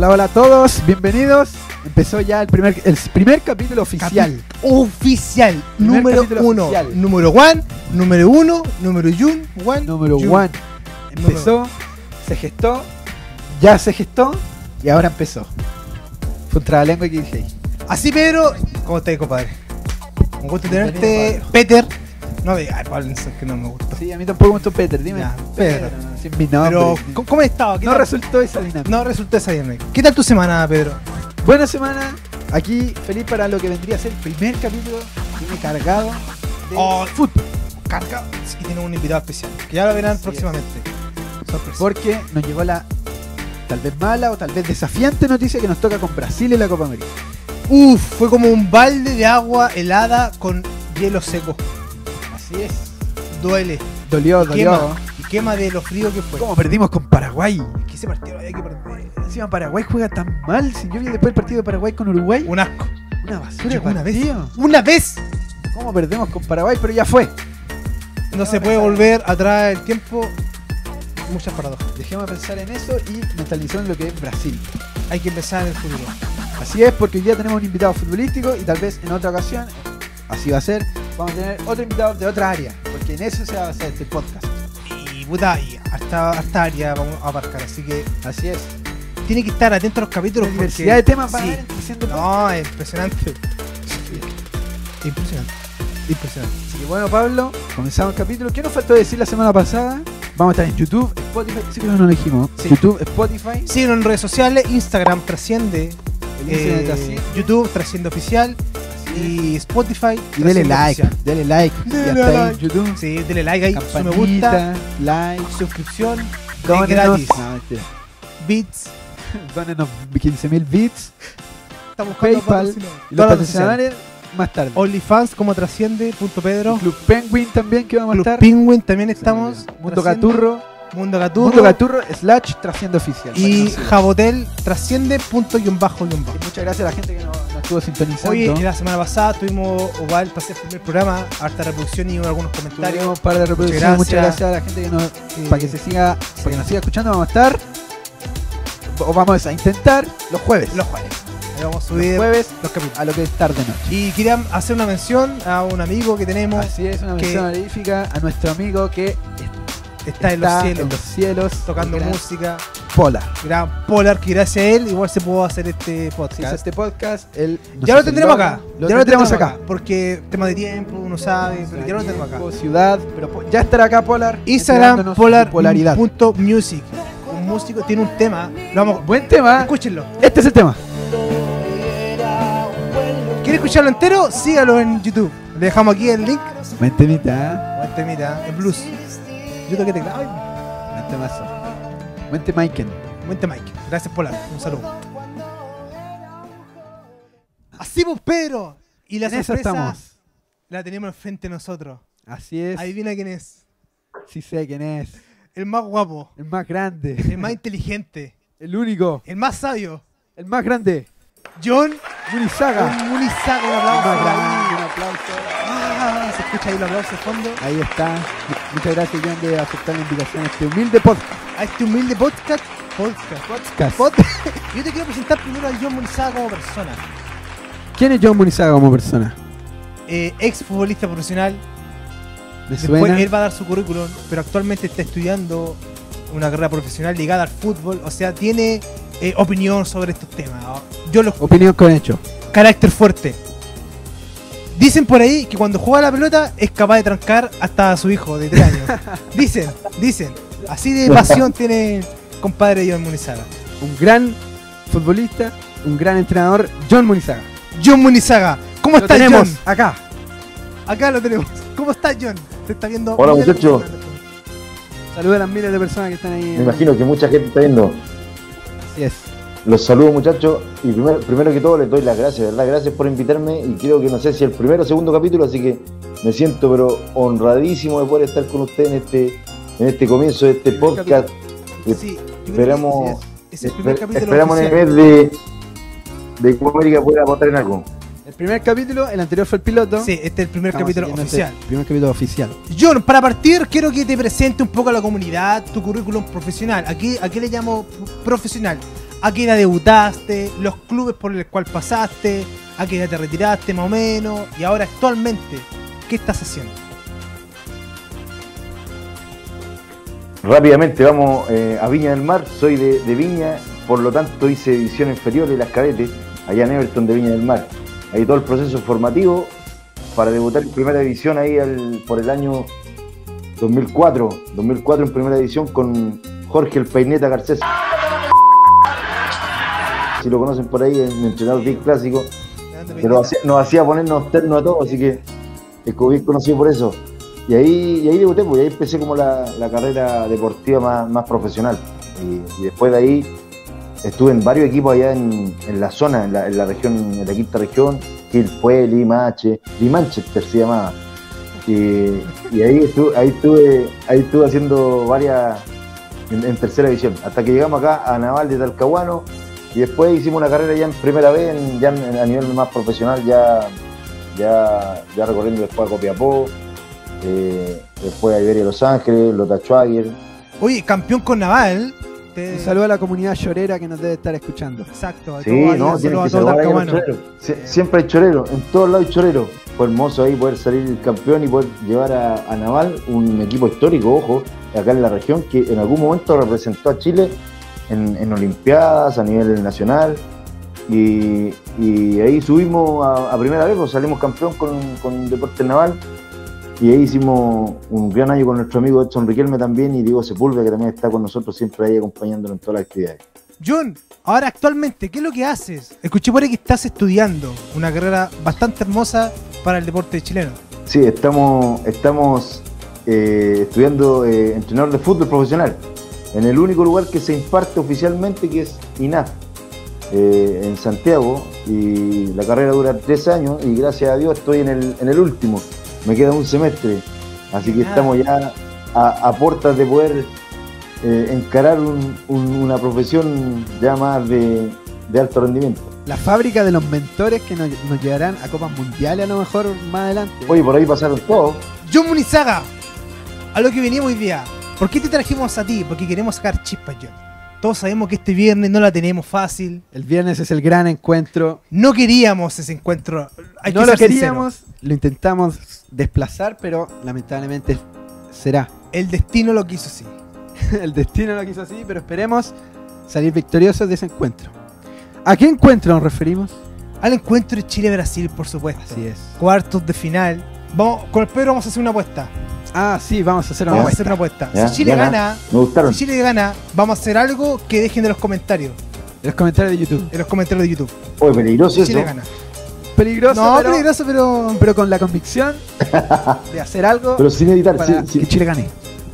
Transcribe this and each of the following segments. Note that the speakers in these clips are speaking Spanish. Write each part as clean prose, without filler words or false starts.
Hola, hola a todos, bienvenidos. Empezó ya el primer capítulo oficial. Oficial, Primer número capítulo 1. oficial. Número 1, número 1, número 1, Número 1. Empezó, se gestó, ya se gestó y ahora empezó. Fue un trabalengua que dije ahí. Así, Pedro, ¿cómo estás, compadre? Un gusto Bienvenido, tenerte, Pablo. Peter. No me digas, Pablo, es que no me gustó. Sí, a mí tampoco me gustó Peter, dime. Ya, Pedro, Pedro. no, sin mi nombre. Pero, ¿cómo has estado? ¿Qué no tal? resultó esa dinámica. No resultó esa dinámica. ¿Qué tal tu semana, Pedro? Buena semana, aquí feliz para lo que vendría a ser el primer capítulo. Viene cargado de Fútbol. Carga. Y tenemos un invitado especial, que ya lo verán Así próximamente. Sorpresa. porque nos llegó la tal vez mala o tal vez desafiante noticia que nos toca con Brasil en la Copa América. Fue como un balde de agua helada con hielo seco. Así es. Duele. Dolió. Y quema de lo frío que fue. ¿Cómo perdimos con Paraguay? Que ese partido había que perder. Encima Paraguay juega tan mal. Si yo vi después el partido de Paraguay con Uruguay, Un asco. una basura de Una vez. partido. Una vez. ¿Cómo perdemos con Paraguay? Pero ya fue. No se puede volver atrás el tiempo. Muchas paradojas. Dejemos de pensar en eso y mentalizar en lo que es Brasil. Hay que empezar en el futuro. Así es, porque hoy día tenemos un invitado futbolístico y tal vez en otra ocasión, así va a ser, vamos a tener otro invitado de otra área, porque en eso se va a hacer este podcast. Y puta, y hasta área vamos a abarcar. Así que Así es. tiene que estar atento a los capítulos. La porque- diversidad de temas van a sí. haber diciendo No, es impresionante. Impresionante. Impresionante. Así que bueno, Pablo, comenzamos el capítulo. ¿Qué nos faltó decir la semana pasada? Vamos a estar en YouTube, Spotify, sí que no lo dijimos. Sí. YouTube, Spotify, Síguenos en redes sociales. Instagram trasciende. el Instagram Trasciende. YouTube trasciende oficial. Y Spotify. Y dele Trasciende like, oficial. dele like. Dele Ya está ahí en like. YouTube. Sí, dele like ahí. Su me Campanita, gusta. like, Suscripción. dónenos. gratis. No, mentira. Bits. Dónenos 15.000 bits. Estamos buscando PayPal patrocinadores. y los Todas las patrocinadores más tarde. OnlyFans como trasciende. Pedro. Club Penguin también que vamos a Club estar. Penguin también estamos. Mundo Trasciende. Gaturro. Mundo Gaturro. Mundo Gaturro / Trasciende Oficial. Y Bueno, Jabotel trasciende punto guión bajo guión bajo. y muchas gracias a la gente que nos estuvo sintonizando. Oye, la semana pasada tuvimos igual para hacer el primer programa, harta reproducción y algunos comentarios. Tuvimos un par de reproducciones. Muchas gracias. gracias a la gente que nos, Sí. para que se siga, para que nos siga escuchando. Vamos a estar, o vamos a intentar los jueves. Los jueves. Ahí vamos a Los subir jueves los capítulos. a lo que es tarde noche. Y quería hacer una mención a un amigo que tenemos. Así es, una que mención honorífica a nuestro amigo que Está en los cielos, en los cielos, tocando el gran música. Polar. Gran Polar, que gracias a él igual se pudo hacer este Si podcast. hizo este podcast, él nos Ya lo hace el tendremos logo. acá. Lo Ya lo tendremos tenemos acá. Porque tema de tiempo, uno sabe, pero ya lo tenemos acá. Tiempo, ciudad, pero ya estará acá Polar. Instagram, entregándonos su polaridad. polar.music. Un músico tiene un tema. Lo vamos. Buen tema. Escúchenlo. Este es el tema. ¿Quiere escucharlo entero? Sígalo en YouTube. Le dejamos aquí el link. Buen temita. Buen temita, en blues. Yo toqué teclado. Ay, Buen temazo. Buen temaiken. buen tema, Mike. Gracias, Polar. Un saludo. Así pues, Pedro. Y la En eso sorpresa estamos. la tenemos enfrente de nosotros. Así es. Adivina quién es. Sí sé quién es. El más guapo. El más grande. El más inteligente. El único. El más sabio. El más grande. John Munizaga. Munizaga. Un El aplauso. más grande. Un aplauso. Se escucha ahí el aplauso de fondo. Ahí está. Muchas gracias, John, de aceptar la invitación a este humilde podcast. A este humilde podcast. Yo te quiero presentar primero a John Munizaga como persona. ¿Quién es John Munizaga como persona? Ex futbolista profesional. ¿Me Después suena? él va a dar su currículum, pero actualmente está estudiando una carrera profesional ligada al fútbol. O sea, tiene opinión sobre estos temas. Yo los Opinión con hecho. carácter fuerte. Dicen por ahí que cuando juega la pelota es capaz de trancar hasta a su hijo de 3 años. Dicen. Así de pasión tiene el compadre John Munizaga. Un gran futbolista, un gran entrenador, John Munizaga. John Munizaga, ¿cómo Lo está tenemos John? acá. Acá lo tenemos. ¿Cómo está John? Se está viendo. Hola, miles de muchacho. personas. Saludos a las miles de personas que están ahí. Me imagino que mucha gente está viendo. Así es. Los saludo, muchachos. Y primero que todo les doy las gracias, ¿verdad? Gracias por invitarme. Y creo que no sé si el primero o segundo capítulo, así que me siento pero honradísimo de poder estar con ustedes en este comienzo de este Primer podcast. Sí, yo creo que Esperamos, es el primer capítulo esperamos en el oficial. mes de Copa América poder aportar en algo. El primer capítulo, el anterior fue el piloto. Sí, este es el primer Estamos capítulo siguiendo oficial. este primer capítulo oficial. John, para partir, quiero que te presente un poco a la comunidad, tu currículum profesional. ¿A qué le llamo profesional? a qué edad debutaste, los clubes por los cuales pasaste, a qué edad te retiraste más o menos, y ahora actualmente, ¿qué estás haciendo? Rápidamente vamos a Viña del Mar, soy de Viña, por lo tanto hice división inferior de las cadetes, allá en Everton de Viña del Mar. Ahí todo el proceso formativo para debutar en primera división ahí por el año 2004 en primera división con Jorge el Peineta Garcés. Si lo conocen por ahí, el entrenador bien clásico, pero nos hacía ponernos ternos a todos, así que es como bien conocido por eso. Y ahí debuté, pues, y ahí empecé como la carrera deportiva más profesional. Y después de ahí estuve en varios equipos allá en la zona, en la región, en la quinta región, Quilpué, Limanchester se llamaba. Y ahí estuve haciendo varias en tercera división, hasta que llegamos acá a Naval de Talcahuano, y después hicimos una carrera ya en primera vez, a nivel más profesional, ya recorriendo después a Copiapó, después a Iberia Los Ángeles, Lota Schwager. Oye, campeón con Naval. Un saludo a la comunidad chorera que nos debe estar escuchando. Exacto. Sí, no, tienen que saludar a los choreros. Siempre hay chorero, en todos lados hay chorero. Fue hermoso ahí poder salir campeón y poder llevar a Naval, un equipo histórico, ojo, acá en la región, que en algún momento representó a Chile en Olimpiadas, a nivel nacional. Y ahí subimos a primera vez, pues salimos campeón con Deportes Naval. Y ahí hicimos un gran año con nuestro amigo Edson Riquelme también, y Diego Sepúlveda, que también está con nosotros siempre ahí acompañándonos en todas las actividades. John, ahora actualmente, ¿qué es lo que haces? Escuché por ahí que estás estudiando una carrera bastante hermosa para el deporte chileno. Sí, estamos estudiando entrenador de fútbol profesional, en el único lugar que se imparte oficialmente, que es INAF, en Santiago, y la carrera dura 3 años, y gracias a Dios estoy en el último. Me queda un semestre, así que estamos ya a puertas de poder encarar una profesión ya más de alto rendimiento. La fábrica de los mentores que nos llevarán a copas mundiales a lo mejor más adelante. Oye, por ahí pasaron todos. John Munizaga, a lo que venimos hoy día. ¿Por qué te trajimos a ti? Porque queremos sacar chispas, John. Todos sabemos que este viernes no la tenemos fácil. El viernes es el gran encuentro. No queríamos ese encuentro. No lo queríamos, lo intentamos desplazar, pero lamentablemente será. El destino lo quiso así. El destino lo quiso así, pero esperemos salir victoriosos de ese encuentro. ¿A qué encuentro nos referimos? Al encuentro de Chile-Brasil, por supuesto. Así es. Cuartos de final. Con el Pedro vamos a hacer una apuesta. Ah, sí, vamos a hacer una Vamos a hacer una apuesta. Ya, Si Chile gana, me gustaron. si Chile gana, vamos a hacer algo que dejen de los comentarios. En los comentarios de YouTube. En los comentarios de YouTube. Oye, peligroso Si eso. Chile gana. Peligroso, No, pero, peligroso, pero con la convicción de hacer algo Pero sin editar, para sí. que Chile gane.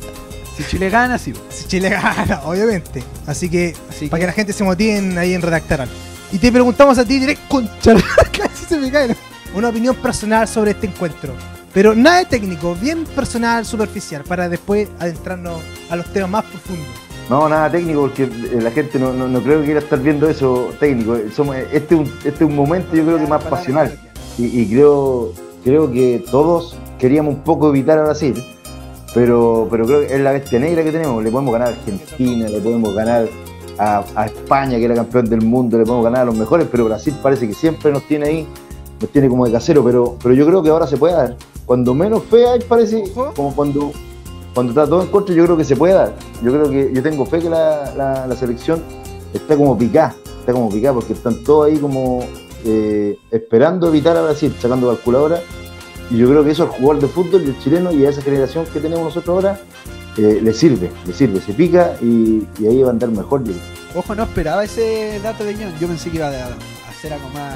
Si Chile gana, sí. Si Chile gana, obviamente. Así que, Así para que- que la gente se motive ahí en redactar algo. Y te preguntamos a ti directo, concha, casi se me cae. Una opinión personal sobre este encuentro. Pero nada de técnico, bien personal, superficial, para después adentrarnos a los temas más profundos. No, nada técnico, porque la gente no creo que quiera estar viendo eso técnico. Este es un momento, yo creo que más pasional. Y creo que todos queríamos un poco evitar a Brasil, pero creo que es la bestia negra que tenemos. Le podemos ganar a Argentina, le podemos ganar a España, que era campeón del mundo, le podemos ganar a los mejores, pero Brasil parece que siempre nos tiene ahí, nos tiene como de casero, pero yo creo que ahora se puede dar. Cuando menos fe hay, parece, como cuando está todo en contra, yo creo que se puede dar. Yo tengo fe que la selección está como picada, porque están todos ahí como esperando evitar a Brasil, sacando calculadora. Y yo creo que eso al jugador de fútbol y el chileno y a esa generación que tenemos nosotros ahora le sirve, se pica y ahí va a andar mejor. Yo creo. Ojo, no esperaba ese dato de John. Yo pensé que iba a hacer algo más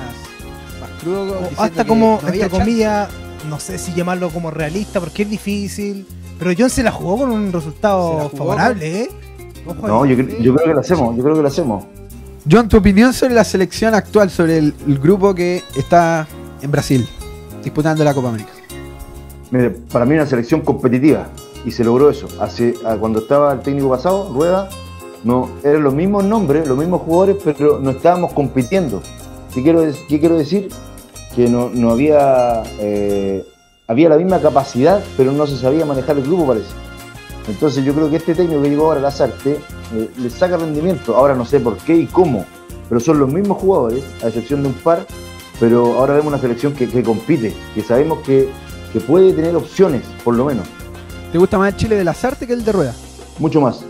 crudo. O diciendo hasta que como, no había entre comillas, no sé si llamarlo como realista, porque es difícil. Pero John se la jugó con un Se resultado la jugó favorable, ¿eh? Ojo No, ahí. yo creo que lo hacemos. John, tu opinión sobre la selección actual, sobre el grupo que está en Brasil disputando la Copa América. Mire, para mí una selección competitiva y se logró eso. Cuando estaba el técnico pasado, Rueda, no eran los mismos nombres, los mismos jugadores, pero no estábamos compitiendo. ¿Qué quiero decir? Que no había había la misma capacidad, pero no se sabía manejar el grupo, parece. Entonces yo creo que este técnico que llegó ahora a Lasarte le saca rendimiento. Ahora no sé por qué y cómo, pero son los mismos jugadores, a excepción de un par, pero ahora vemos una selección que compite, que sabemos que puede tener opciones, por lo menos. ¿Te gusta más el Chile de Lasarte que el de Rueda? Mucho más.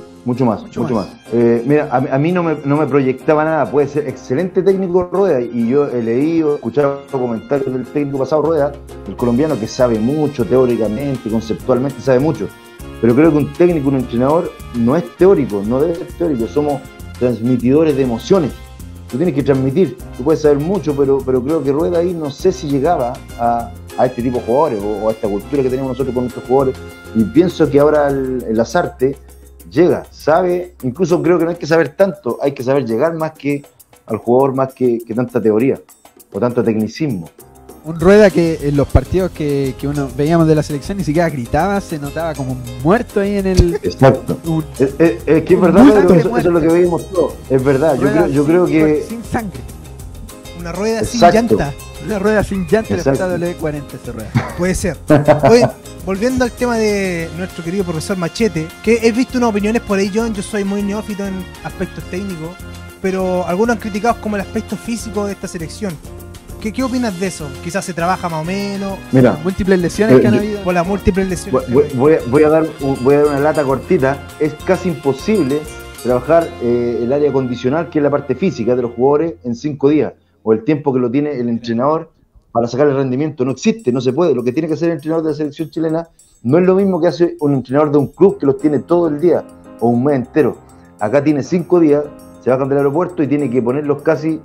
Mira, a mí no me proyectaba nada. Puede ser excelente técnico Rueda, y yo he leído, escuchado comentarios del técnico pasado Rueda, el colombiano, que sabe mucho teóricamente, conceptualmente sabe mucho, pero creo que un técnico, un entrenador no es teórico, no debe ser teórico. Somos transmitidores de emociones. Tú tienes que transmitir, tú puedes saber mucho, pero creo que Rueda ahí no sé si llegaba a este tipo de jugadores o a esta cultura que tenemos nosotros con nuestros jugadores, y pienso que ahora el Lasarte llega, sabe, incluso creo que no hay que saber tanto, hay que saber llegar más que al jugador, más que tanta teoría o tanto tecnicismo. Un Rueda que en los partidos que uno veíamos de la selección ni siquiera gritaba, se notaba como muerto ahí en el... Exacto. Es que es verdad, Pedro, eso es lo que veíamos todos. Es verdad, yo creo que... Sin sangre. Una rueda Exacto. sin llanta. Una rueda sin llanta, le Exacto. falta W40 esa rueda. Puede ser. Oye, volviendo al tema de nuestro querido profesor Machete, que he visto unas opiniones por ahí, John, yo soy muy neófito en aspectos técnicos, pero algunos han criticado como el aspecto físico de esta selección. ¿Qué opinas de eso? Quizás se trabaja más o menos, Mira, Múltiples lesiones que han habido. por las múltiples lesiones. voy a dar una lata cortita. Es casi imposible trabajar el área condicional, que es la parte física de los jugadores, en 5 días, o el tiempo que lo tiene el entrenador para sacar el rendimiento. No existe, no se puede. Lo que tiene que hacer el entrenador de la selección chilena no es lo mismo que hace un entrenador de un club que los tiene todo el día o un mes entero. Acá tiene 5 días, se bajan del aeropuerto y tiene que ponerlos casi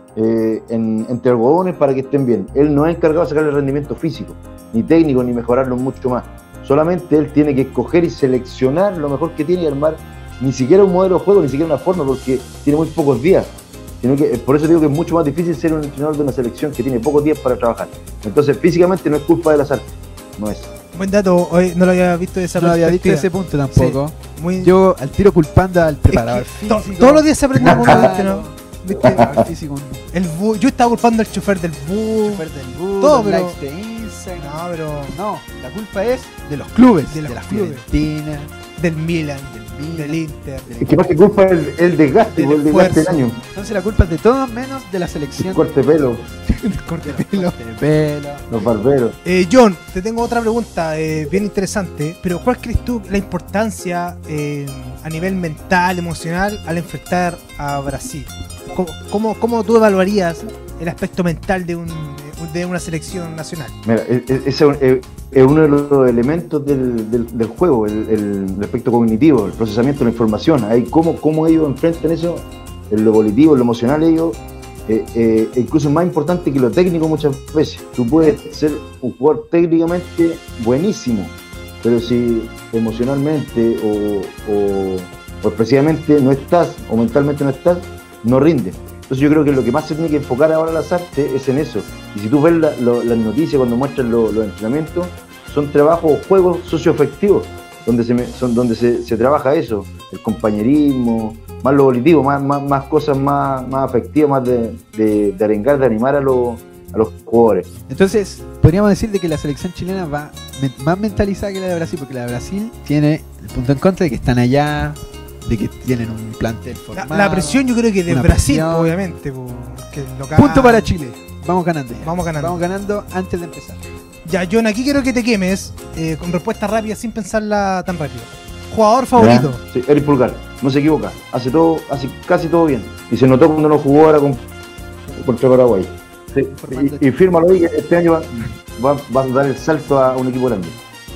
entre algodones para que estén bien. Él no es encargado de sacar el rendimiento físico, ni técnico, ni mejorarlo mucho más. Solamente él tiene que escoger y seleccionar lo mejor que tiene y armar ni siquiera un modelo de juego, ni siquiera una forma, porque tiene muy pocos días. Sino que, por eso digo que es mucho más difícil ser un entrenador de una selección que tiene pocos días para trabajar. Entonces, físicamente no es culpa de las artes, no es. Buen dato, hoy no lo había visto de esa No había visto perspectiva. ese punto tampoco. Muy... Yo al tiro culpando al Es preparador que físico. todos los días se aprende algo nuevo, ¿viste, no? ¿Viste? Preparador físico, Yo estaba culpando al chofer del bus. chofer del bus, Todo, los pero- likes de Instagram. No, pero No, la culpa es de los clubes, De los la clubes. Fiorentina, del Milan, Milan, del Inter. Es que más que culpa es el desgaste, Del el desgaste del esfuerzo. año. Entonces la culpa es de todos menos de la selección. El corte de pelo, El corte de pelo. De pelo. los barberos. John, te tengo otra pregunta bien interesante, pero ¿cuál crees tú la importancia a nivel mental, emocional, al enfrentar a Brasil? ¿Cómo tú evaluarías el aspecto mental de una selección nacional? Mira, ese es uno de los elementos del juego, el aspecto cognitivo, el procesamiento de la información. Ahí cómo ellos enfrentan eso, en lo volitivo, en lo emocional, ellos, incluso es más importante que lo técnico muchas veces. Tú puedes ser un jugador técnicamente buenísimo, pero si emocionalmente o expresivamente no estás, o mentalmente no estás, no rinde. Entonces yo creo que lo que más se tiene que enfocar ahora las artes es en eso. Y si tú ves las noticias cuando muestran los entrenamientos, son trabajos o juegos socioafectivos, donde se trabaja eso, el compañerismo, más lo volitivo, más cosas más afectivas, más de arengar, de animar a los jugadores. Entonces, podríamos decir de que la selección chilena va más mentalizada que la de Brasil, porque la de Brasil tiene el punto en contra de que están allá, de que tienen un plantel formado. La presión yo creo que de Una Brasil, presión. obviamente. Que local. Punto para Chile. Vamos ganando ya. Vamos ganando. Vamos ganando antes de empezar. Ya, John, aquí quiero que te quemes con respuesta rápida sin pensarla tan rápido. Jugador favorito. ¿Ya? Sí, Eric Pulgar, no se equivoca, hace casi todo bien. Y se notó cuando no jugó ahora contra Paraguay. Sí, y fírmalo ahí, que este año va a dar el salto a un equipo grande.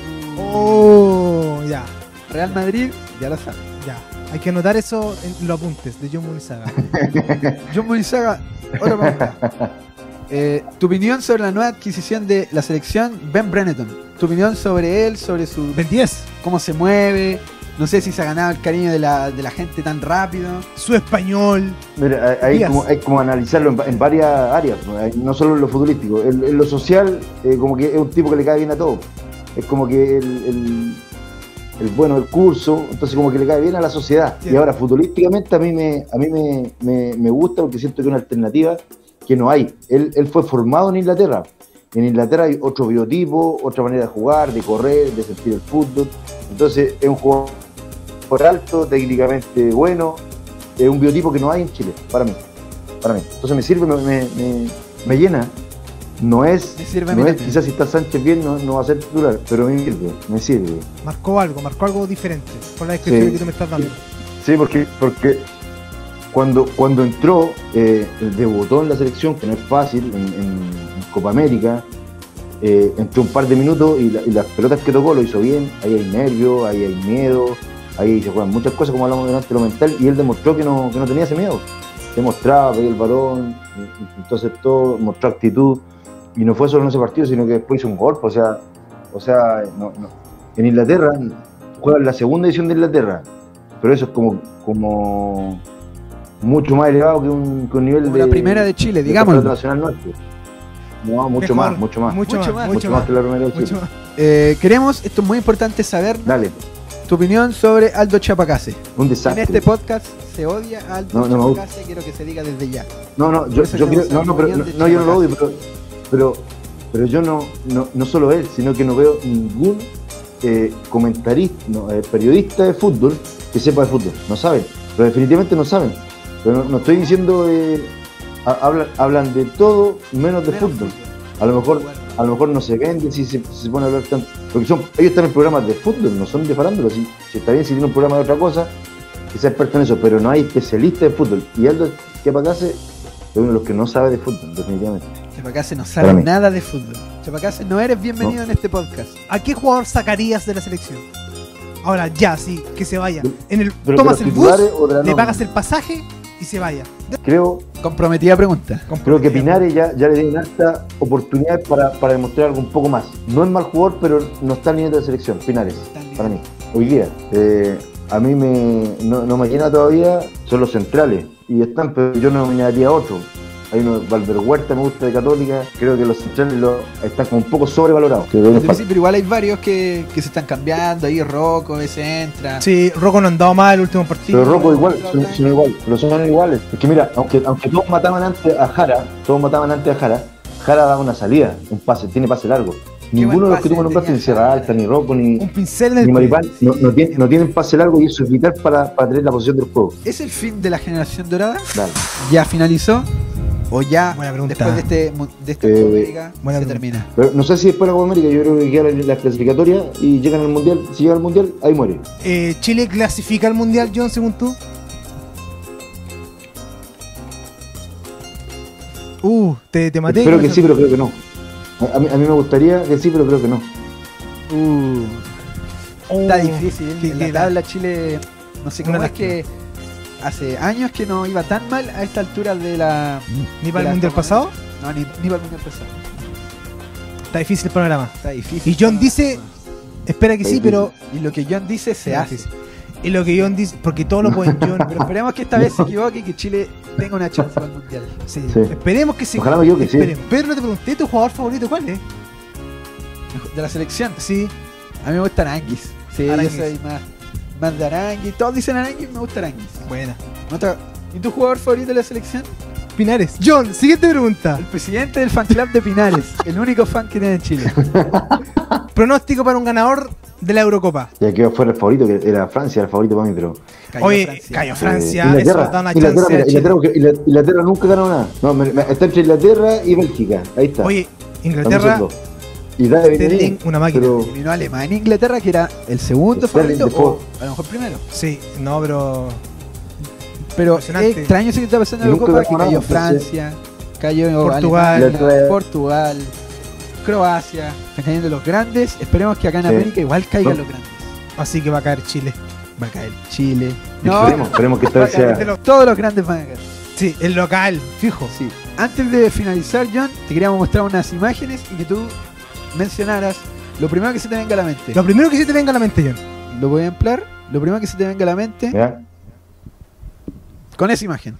Oh, ya. Real Madrid, ya lo sabes. Ya, hay que anotar eso en los apuntes de John Munizaga. John Munizaga, otra pregunta. Tu opinión sobre la nueva adquisición de la selección, Ben Brereton. Tu opinión sobre él, sobre su Del 10, cómo se mueve. No sé si se ha ganado el cariño de la gente tan rápido. su español. Mira, hay Díaz. como analizarlo en varias áreas, no solo en lo futbolístico. En lo social, como que es un tipo que le cae bien a todos. Es como que el curso, entonces como que le cae bien a la sociedad. Sí. Y ahora, futbolísticamente, a mí me gusta, porque siento que es una alternativa que no hay. Él fue formado en Inglaterra. En Inglaterra hay otro biotipo, otra manera de jugar, de correr, de sentir el fútbol. Entonces es un jugador alto, técnicamente bueno, es un biotipo que no hay en Chile, para mí. Entonces me sirve, me llena. No es quizás si está Sánchez bien no va a ser titular, pero me sirve. Marcó algo diferente con la descripción que tú me estás dando. Sí, porque cuando entró, debutó en la selección, que no es fácil, en Copa América, entró un par de minutos y las pelotas que tocó lo hizo bien. Ahí hay nervios, ahí hay miedo, ahí se juegan muchas cosas, como hablamos delante de lo mental, y él demostró que no tenía ese miedo. Demostraba, pedía el balón, entonces todo, mostró actitud, y no fue solo en ese partido, sino que después hizo un golpe. O sea, en Inglaterra, juega en la segunda edición de Inglaterra, pero eso es como mucho más elevado que un nivel como la primera de Chile, digámoslo. Nacional nuestro. No, mucho más que la primera de Chile. Queremos, esto es muy importante saber. Dale. Tu opinión sobre Aldo Chapacase. Un desastre. En este podcast se odia a Aldo Chapacase, quiero que se diga desde ya. Yo no lo odio, pero yo no solo él, sino que no veo ningún comentarista, periodista de fútbol que sepa de fútbol. No saben, pero definitivamente no saben. Pero no estoy diciendo, hablan de todo menos de fútbol. A lo mejor no se vende si se pone a hablar tanto. Porque ellos están en programas de fútbol, no son de farándula. Si está bien, si tiene un programa de otra cosa, que sea experto en eso, pero no hay especialistas de fútbol. Y Aldo Chapacase es uno de los que no sabe de fútbol, definitivamente. Chapacase no sabe nada de fútbol. Chapacase, no eres bienvenido en este podcast. ¿A qué jugador sacarías de la selección? Ahora ya, sí, que se vaya. Tomas el bus, le pagas el pasaje y se vaya. Creo, comprometida pregunta. Creo que Pinares ya le dieron harta oportunidad para demostrar algo un poco más. No es mal jugador, pero no está al nivel de la selección. Pinares, para mí. Hoy día. A mí no me llena todavía, son los centrales. Y están, pero yo no nominaría a otro. Hay uno, Valver Huerta, me gusta, de Católica. Creo que los centrales están como un poco sobrevalorados. Sí, pero igual hay varios que se están cambiando. Ahí Rocco, ese entra. Sí, Rocco no ha andado mal el último partido. Pero Rocco igual, son iguales. Es que mira, aunque todos mataban antes a Jara, Jara daba una salida, un pase, tiene pase largo. Ninguno de los que tú me nombraste, ni Sierra Alta, ni Rocco, ni Maripán, no tienen pase largo, y eso es vital para tener la posición del juego. ¿Es el fin de la generación dorada? Dale. ¿Ya finalizó? ¿O ya después de esta Copa América se termina? Pero no sé si después de la Copa América, yo creo que queda la clasificatoria y llegan al Mundial. Si llega al Mundial, ahí muere. ¿Chile clasifica al Mundial, John, según tú? Te maté. Espero que sí, pero creo que no. A mí me gustaría que sí, pero creo que no. Está difícil. En la tabla Chile, no sé cómo es que hace años que no iba tan mal a esta altura de la... ¿Ni para el Mundial pasado? No, ni para el Mundial pasado. Está difícil el panorama. Está difícil. Y John dice, espera que sí, pero... Y lo que John dice se hace. Y lo que John dice, porque todo lo pueden John. Pero esperemos que esta vez se equivoque y que Chile tenga una chance para el Mundial. Sí. Esperemos que sí. Ojalá me equivoque, sí. Pedro, te pregunté, ¿tu jugador favorito cuál es? ¿De la selección? Sí. A mí me gusta Aranguis. Sí, Aranguis. Yo soy más de Aranguis. Todos dicen Aranguis, me gusta Aranguis. Buena. ¿Y tu jugador favorito de la selección? Pinares. John, siguiente pregunta. El presidente del fan club de Pinares. El único fan que tiene en Chile. Pronóstico para un ganador de la Eurocopa. Ya quedó fuera el favorito, que era Francia, el favorito para mí, pero... Cayó Francia, eso da una chance. Inglaterra nunca ganó nada. No, está entre Inglaterra y Bélgica. Ahí está. Oye, Inglaterra... Y Sterling, una máquina. Eliminó a Alemania, Inglaterra, que era el segundo favorito, o a lo mejor primero. Sí, no, pero es extraño eso que está pasando en la Eurocopa, que cayó Francia, cayó Portugal, Alemania, Portugal, Croacia. Están cayendo los grandes. Esperemos que acá en América igual caigan los grandes. Así que va a caer Chile. Va a caer Chile. Esperemos que esta vez sea... Todos los grandes van a caer. Sí, el local, fijo. Sí. Antes de finalizar, John, te queríamos mostrar unas imágenes y que tú mencionaras lo primero que se te venga a la mente. Lo primero que se te venga a la mente, John. Lo voy a emplear. Lo primero que se te venga a la mente. ¿Ya? Con esa imagen.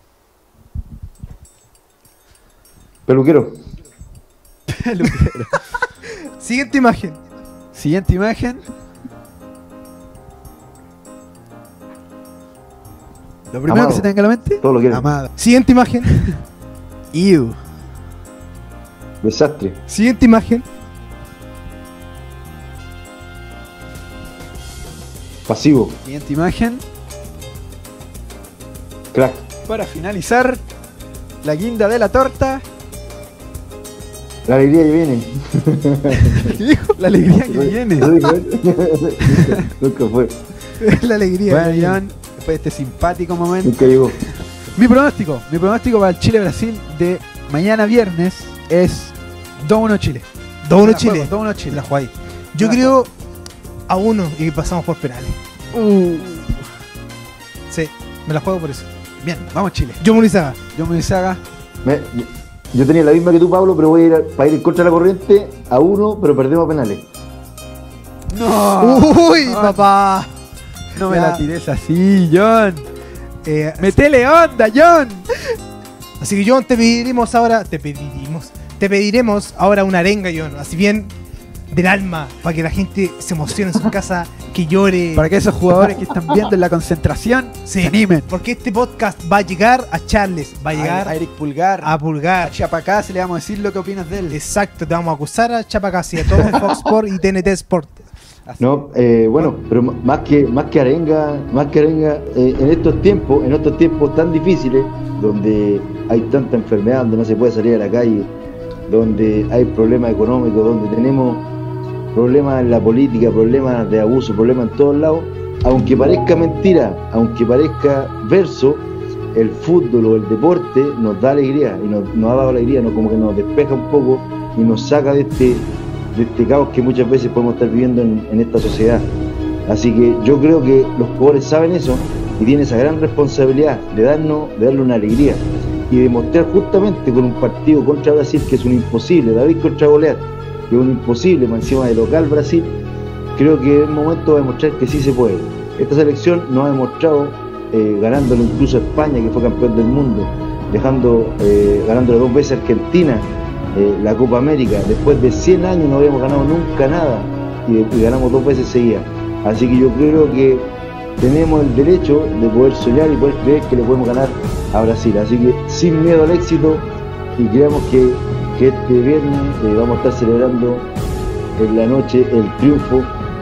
Peluquero. Siguiente imagen. Siguiente imagen. Lo primero Amado. que se te venga a la mente. Todo lo quiero. Amada. Siguiente imagen. Ew. Desastre. Siguiente imagen. Pasivo. Siguiente imagen. Crack. Para finalizar, la guinda de la torta. La alegría que viene. La alegría que viene. Nunca fue. La alegría. Bueno, John, después de este simpático momento. Nunca llegó. Mi pronóstico para el Chile-Brasil de mañana viernes es 2-1 Chile. 2-1 Chile. 2-1 Te Chile. la jugáis. Yo Me la creo a 1 y pasamos por penales. Sí, me la juego por eso. Bien, vamos Chile. Yo Munizaga. Yo me deshaga. Yo tenía la misma que tú, Pablo, pero voy a ir para ir en contra de la corriente a 1, pero perdemos a penales. No. Uy, No. papá. No me Ya. la tires así, John. Metele onda, John. Así que John, te pediremos ahora una arenga, John. Así bien del alma, para que la gente se emocione en su casa, que llore. Para que esos jugadores que están viendo en la concentración Sí, se animen. porque este podcast va a llegar a Charles, va a llegar A Eric Pulgar, a Pulgar. a Chapacás, le vamos a decir lo que opinas de él. Exacto, te vamos a acusar a Chapacasi, a todo Fox Sport y TNT Sport. Así. No, bueno, pero más que arenga, en estos tiempos tan difíciles, donde hay tanta enfermedad, donde no se puede salir a la calle, donde hay problemas económicos, donde tenemos problemas en la política, problemas de abuso, problemas en todos lados, aunque parezca mentira, aunque parezca verso, el fútbol o el deporte nos da alegría y nos ha dado alegría, como que nos despeja un poco y nos saca de este caos que muchas veces podemos estar viviendo en esta sociedad. Así que yo creo que los jugadores saben eso y tienen esa gran responsabilidad de darle una alegría y demostrar justamente con un partido contra Brasil que es un imposible, David contra Goliat, que es un imposible, más encima de local Brasil. Creo que es el momento de demostrar que sí se puede. Esta selección nos ha demostrado, ganándole incluso a España, que fue campeón del mundo, ganándole 2 veces a Argentina la Copa América. Después de 100 años no habíamos ganado nunca nada y ganamos 2 veces seguidas. Así que yo creo que tenemos el derecho de poder soñar y poder creer que le podemos ganar a Brasil. Así que sin miedo al éxito, y creamos que este viernes vamos a estar celebrando en la noche el triunfo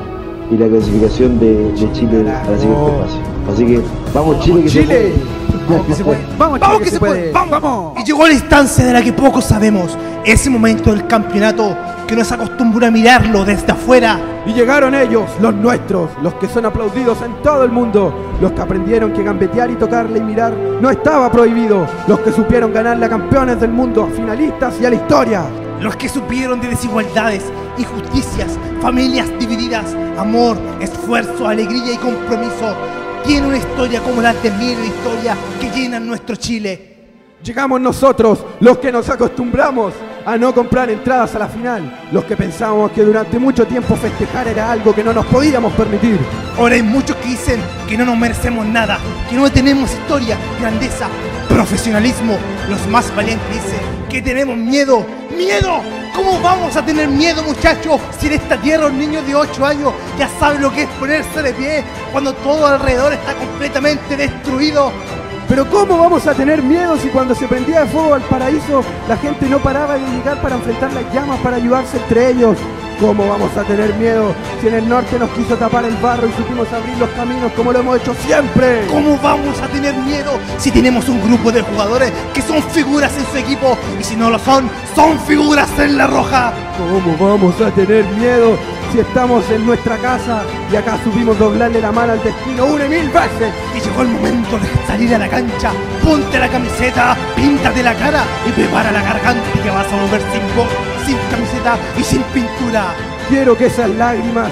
y la clasificación de Chile a la siguiente fase. Así que vamos Chile, que Chile. Vamos que se puede. Vamos, Vamos Chile, que se puede. Vamos. Vamos. Y llegó la instancia de la que pocos sabemos. Ese momento del campeonato que nos acostumbró a mirarlo desde afuera. Y llegaron ellos, los nuestros, los que son aplaudidos en todo el mundo, los que aprendieron que gambetear y tocarle y mirar no estaba prohibido, los que supieron ganarle a campeones del mundo, a finalistas y a la historia. Los que supieron de desigualdades, injusticias, familias divididas, amor, esfuerzo, alegría y compromiso. Tiene una historia como las de miles de historias que llenan nuestro Chile. Llegamos nosotros, los que nos acostumbramos a no comprar entradas a la final, los que pensábamos que durante mucho tiempo festejar era algo que no nos podíamos permitir. Ahora hay muchos que dicen que no nos merecemos nada, que no tenemos historia, grandeza, profesionalismo. Los más valientes dicen que tenemos miedo. ¡Miedo! ¿Cómo vamos a tener miedo, muchachos? Si en esta tierra un niño de 8 años ya sabe lo que es ponerse de pie cuando todo alrededor está completamente destruido. Pero ¿cómo vamos a tener miedo si cuando se prendía de fuego al paraíso la gente no paraba de llegar para enfrentar las llamas, para ayudarse entre ellos? ¿Cómo vamos a tener miedo si en el norte nos quiso tapar el barro y supimos abrir los caminos como lo hemos hecho siempre? ¿Cómo vamos a tener miedo si tenemos un grupo de jugadores que son figuras en su equipo y si no lo son, son figuras en la roja? ¿Cómo vamos a tener miedo si estamos en nuestra casa y acá supimos doblarle la mano al destino 1 y 1000 veces? Y llegó el momento de salir a la cancha, ponte la camiseta, píntate la cara y prepara la garganta que vas a volver sin voz, sin camiseta y sin pintura. Quiero que esas lágrimas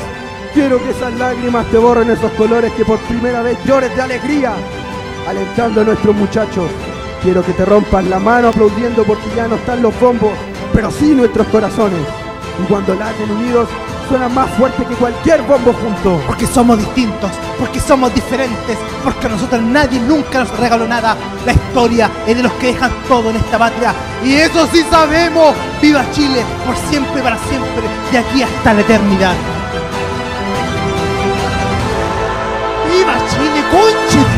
te borren esos colores, que por primera vez llores de alegría, alentando a nuestros muchachos. Quiero que te rompas la mano aplaudiendo porque ya no están los bombos, pero sí nuestros corazones. Y cuando laten unidos, suenan más fuerte que cualquier bombo junto. Porque somos distintos, porque somos diferentes, porque a nosotros nadie nunca nos regaló nada. La historia es de los que dejan todo en esta patria. Y eso sí sabemos. ¡Viva Chile! Por siempre, para siempre, de aquí hasta la eternidad. ¡Viva Chile, conche